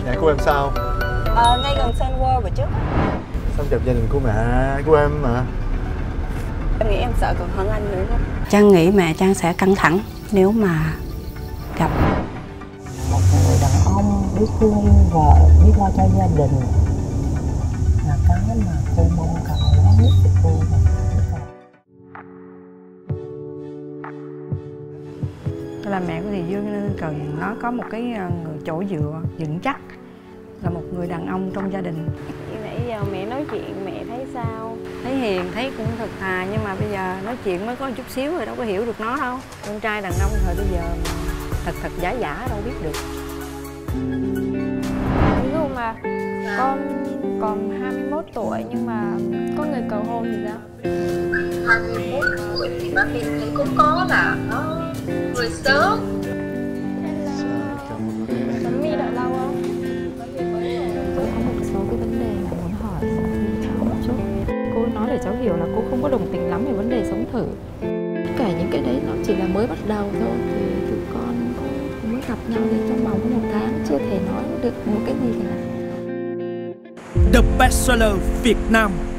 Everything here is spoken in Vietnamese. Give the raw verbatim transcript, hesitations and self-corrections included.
Nhà của em sao? Ờ, ngay gần Sun World bữa trước. Xong gặp gia đình của mẹ của em mà. Em nghĩ em sợ còn hơn anh nữa đó. Trang nghĩ mẹ Trang sẽ căng thẳng nếu mà gặp một người đàn ông biết thương vợ, biết lo cho gia đình là cái mà cô mong cầu lớn nhất của cô rồi. Tôi là mẹ của Thị Dương nên cần nó có một cái người chỗ dựa vững chắc, là một người đàn ông trong gia đình. Nãy giờ mẹ nói chuyện mẹ thấy sao? Thấy hiền, thấy cũng thật thà, nhưng mà bây giờ nói chuyện mới có một chút xíu rồi đâu có hiểu được nó đâu. Con trai đàn ông thời bây giờ mà thật thật giả giả đâu biết được. Ví dụ mà con còn hai mươi mốt tuổi nhưng mà có người cầu hôn thì sao? hai mươi mốt tuổi thì ba mình thấy cũng có là nó hơi sớm. Bánh mì đợi lâu không? Cô có một số cái vấn đề mà muốn hỏi cháu một chút. Cô nói để cháu hiểu là cô không có đồng tình lắm về vấn đề sống thử. Tất cả những cái đấy nó chỉ là mới bắt đầu thôi. Thì tụi con cũng mới gặp nhau thì trong vòng có một tháng chưa thể nói được một cái gì cả. The Bestseller Việt Nam.